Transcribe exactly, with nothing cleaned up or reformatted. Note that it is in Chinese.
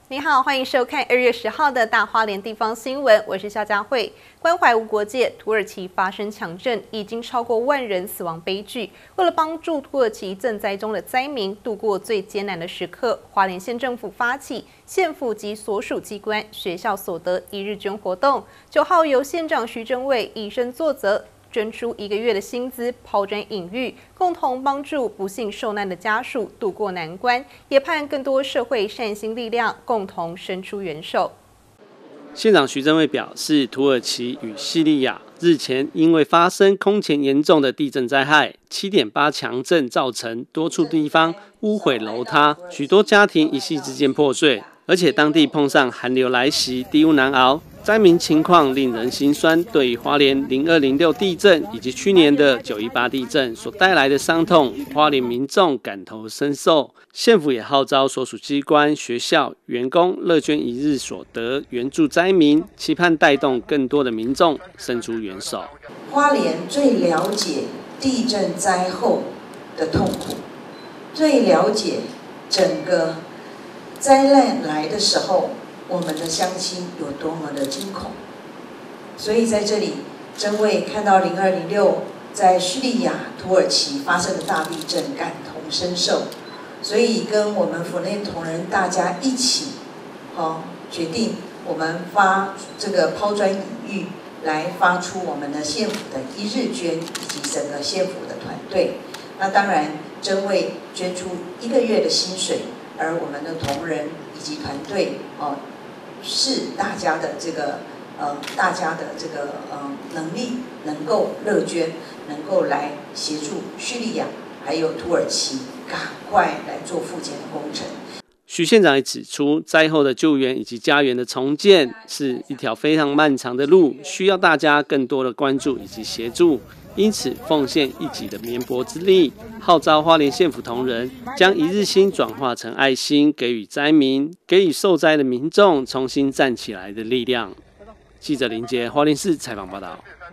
你好，欢迎收看二月十号的大花莲地方新闻，我是夏佳慧。关怀无国界，土耳其发生强震，已经超过万人死亡悲剧。为了帮助土耳其赈灾中的灾民度过最艰难的时刻，花莲县政府发起县府及所属机关、学校所得一日捐活动。九号由县长徐正伟以身作则，捐出一个月的薪资，抛砖引玉，共同帮助不幸受难的家属渡过难关，也盼更多社会善心力量共同伸出援手。 县长徐正伟表示，土耳其与叙利亚日前因为发生空前严重的地震灾害， 七点八 强震造成多处地方屋毁楼塌，许多家庭一夕之间破碎，而且当地碰上寒流来袭，地屋难熬。灾民情况令人心酸，对于花莲零二零六地震以及去年的九一八地震所带来的伤痛，花莲民众感同身受。县府也号召所属机关、学校、员工乐捐一日所得，援助灾民，期盼带动更多的民众伸出援手。 花莲最了解地震灾后的痛苦，最了解整个灾难来的时候，我们的乡亲有多么的惊恐，所以在这里，真为看到零二零六在叙利亚、土耳其发生的大地震感同身受，所以跟我们府内同仁大家一起，哦，决定我们发这个抛砖引玉，来发出我们的县府的一日捐，以及整个县府的团队。那当然，真为捐出一个月的薪水，而我们的同仁以及团队，哦。是大家的这个呃，大家的这个呃能力能够乐捐，能够来协助叙利亚还有土耳其赶快来做复建的工程。 徐县长也指出，灾后的救援以及家园的重建是一条非常漫长的路，需要大家更多的关注以及协助。因此，奉献一己的绵薄之力，号召花莲县府同仁将一日薪转化成爱心，给予灾民，给予受灾的民众重新站起来的力量。记者林杰花莲市采访报道。